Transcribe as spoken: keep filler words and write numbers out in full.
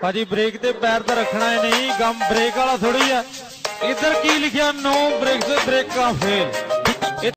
भाजी ब्रेक ते पैर तो रखना है नहीं, गम ब्रेक वाला थोड़ी है। इधर की लिखा नो ब्रेक से ब्रेक का फेल।